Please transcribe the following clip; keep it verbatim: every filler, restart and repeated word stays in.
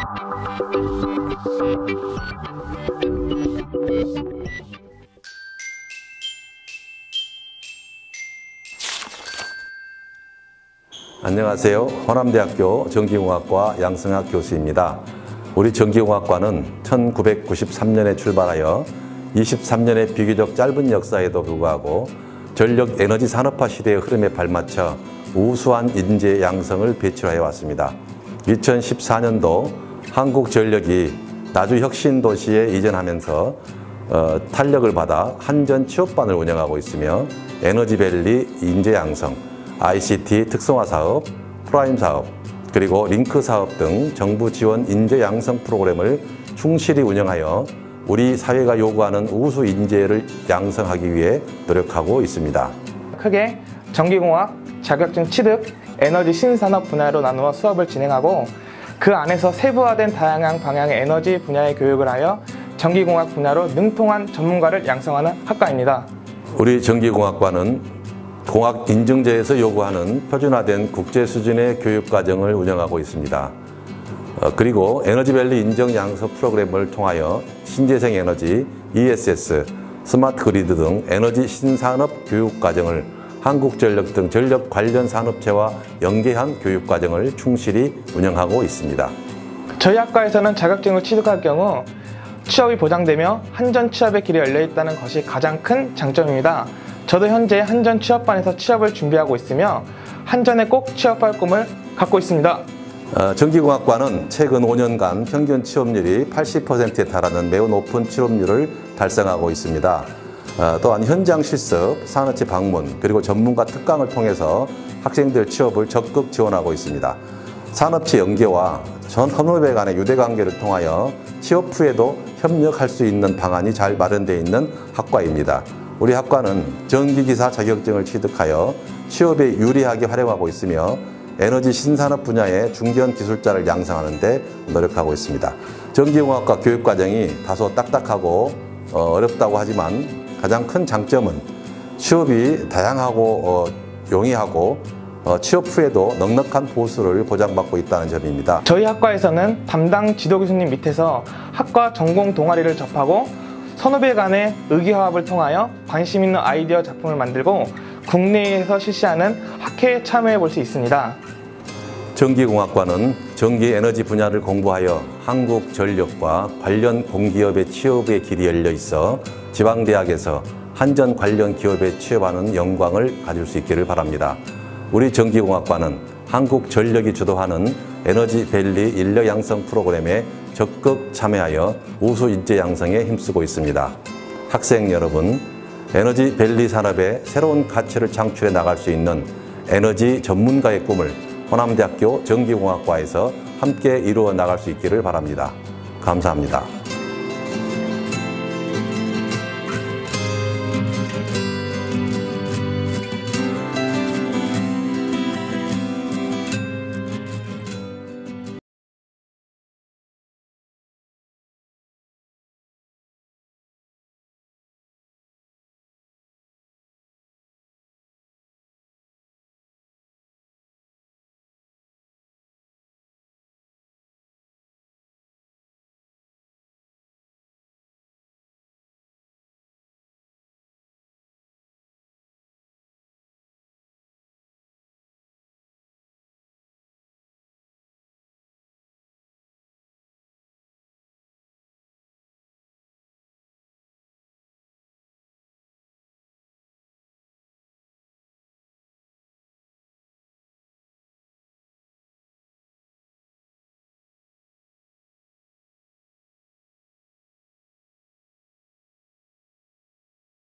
안녕하세요. 호남대학교 전기공학과 양승학 교수입니다. 우리 전기공학과는 천구백구십삼 년에 출발하여 이십삼 년의 비교적 짧은 역사에도 불구하고 전력 에너지 산업화 시대의 흐름에 발맞춰 우수한 인재 양성을 배출해 왔습니다. 이천십사 년도 한국전력이 나주 혁신도시에 이전하면서 어, 탄력을 받아 한전 취업반을 운영하고 있으며 에너지밸리 인재 양성, 아이씨티 특성화 사업, 프라임 사업, 그리고 링크 사업 등 정부 지원 인재 양성 프로그램을 충실히 운영하여 우리 사회가 요구하는 우수 인재를 양성하기 위해 노력하고 있습니다. 크게 전기공학, 자격증 취득, 에너지 신산업 분야로 나누어 수업을 진행하고 그 안에서 세부화된 다양한 방향의 에너지 분야의 교육을 하여 전기공학 분야로 능통한 전문가를 양성하는 학과입니다. 우리 전기공학과는 공학 인증제에서 요구하는 표준화된 국제 수준의 교육과정을 운영하고 있습니다. 어, 그리고 에너지밸리 인정 양성 프로그램을 통하여 신재생 에너지, 이에스에스, 스마트 그리드 등 에너지 신산업 교육과정을 한국전력 등 전력 관련 산업체와 연계한 교육과정을 충실히 운영하고 있습니다. 저희 학과에서는 자격증을 취득할 경우 취업이 보장되며 한전 취업의 길이 열려 있다는 것이 가장 큰 장점입니다. 저도 현재 한전 취업반에서 취업을 준비하고 있으며 한전에 꼭 취업할 꿈을 갖고 있습니다. 어, 전기공학과는 최근 오 년간 평균 취업률이 팔십 퍼센트에 달하는 매우 높은 취업률을 달성하고 있습니다. 어, 또한 현장 실습, 산업체 방문, 그리고 전문가 특강을 통해서 학생들 취업을 적극 지원하고 있습니다. 산업체 연계와 전 협업회 간의 유대관계를 통하여 취업 후에도 협력할 수 있는 방안이 잘 마련되어 있는 학과입니다. 우리 학과는 전기기사 자격증을 취득하여 취업에 유리하게 활용하고 있으며 에너지 신산업 분야의 중견 기술자를 양성하는 데 노력하고 있습니다. 전기공학과 교육과정이 다소 딱딱하고 어렵다고 하지만 가장 큰 장점은 취업이 다양하고 어, 용이하고 어, 취업 후에도 넉넉한 보수를 보장받고 있다는 점입니다. 저희 학과에서는 담당 지도교수님 밑에서 학과 전공 동아리를 접하고 선후배 간의 의기화합을 통하여 관심 있는 아이디어 작품을 만들고 국내에서 실시하는 학회에 참여해 볼 수 있습니다. 전기공학과는 전기에너지 분야를 공부하여 한국전력과 관련 공기업의 취업의 길이 열려 있어 지방대학에서 한전 관련 기업에 취업하는 영광을 가질 수 있기를 바랍니다. 우리 전기공학과는 한국전력이 주도하는 에너지밸리 인력 양성 프로그램에 적극 참여하여 우수 인재 양성에 힘쓰고 있습니다. 학생 여러분, 에너지밸리 산업에 새로운 가치를 창출해 나갈 수 있는 에너지 전문가의 꿈을 호남대학교 전기공학과에서 함께 이루어 나갈 수 있기를 바랍니다. 감사합니다.